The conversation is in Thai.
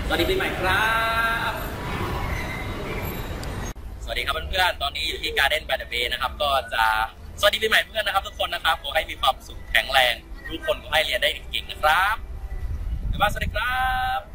สวัสดีปีใหม่ครับสวัสดีครับเพื่อนๆตอนนี้อยู่ที่ Garden by the Bay นะครับก็จะสวัสดีปีใหม่เพื่อนนะครับทุกคนนะครับขอให้มีความสุขแข็งแรงทุกคนขอให้เรียนได้เก่งๆนะครับบ๊ายบายสวัสดีครับ